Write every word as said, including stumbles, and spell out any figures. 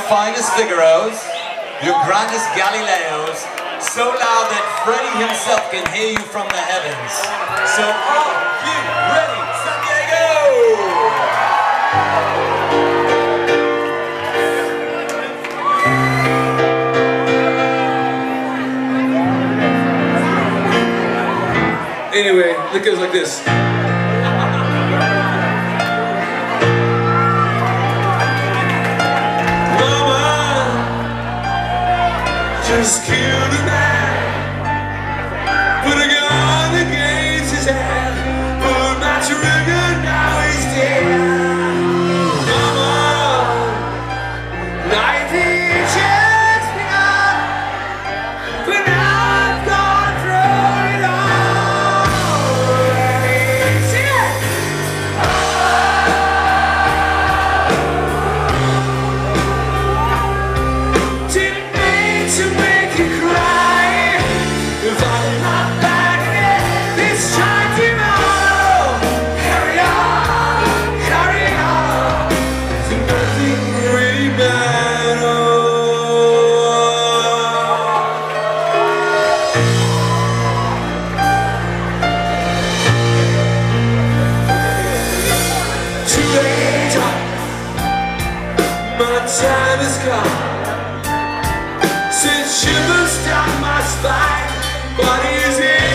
finest Figaros, your grandest Galileos, so loud that Freddie himself can hear you from the heavens. So are you ready, San Diego? Anyway, it goes like this. Just killed a man, put a gun against his head, pulled my trigger, now he's dead. Mama, life is just begun, but now I've gone through it all. Sing it! Didn't mean to make you cry. If I'm not back again this time tomorrow, carry on, carry on, so nothing really matters. Too late, my time is gone. Since shivers down my spine, body is in.